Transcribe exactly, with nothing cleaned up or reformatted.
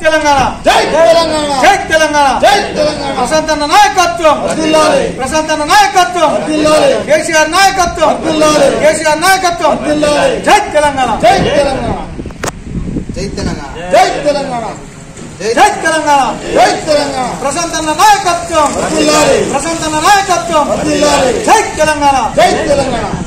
తెలంగాణ జై తెలంగాణ జై తెలంగాణ జై తెలంగాణ ప్రశాంత్ అన్న నాయకత్వం వర్ధిల్లాలి ప్రశాంత్ అన్న నాయకత్వం వర్ధిల్లాలి కేసీఆర్ నాయకత్వం వర్ధిల్లాలి కేసీఆర్ నాయకత్వం వర్ధిల్లాలి జై తెలంగాణ జై తెలంగాణ జై తెలంగాణ జై తెలంగాణ జై తెలంగాణ జై తెలంగాణ ప్రశాంత్ అన్న నాయకత్వం వర్ధిల్లాలి ప్రశాంత్ అన్న నాయకత్వం వర్ధిల్లాలి జై తెలంగాణ జై తెలంగాణ